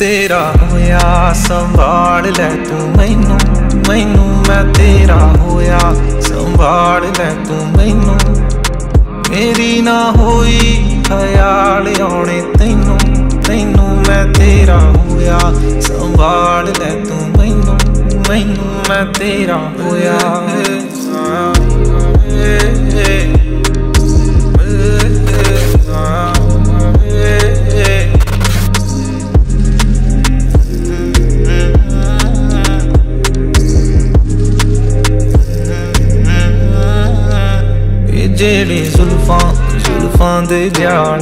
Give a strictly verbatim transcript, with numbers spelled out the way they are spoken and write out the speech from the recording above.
तेरा होया संभाल लै तू मैनू मैनू, मैं तेरा होया संभाल लै तू मैनू। मेरी ना होई ख्याल आने तैनू तैनू, मैं तेरा होया संभाल लै तू मैनू मैनू, मैं तेरा होया। जेड़े जुल्फां जुल्फां दे जाल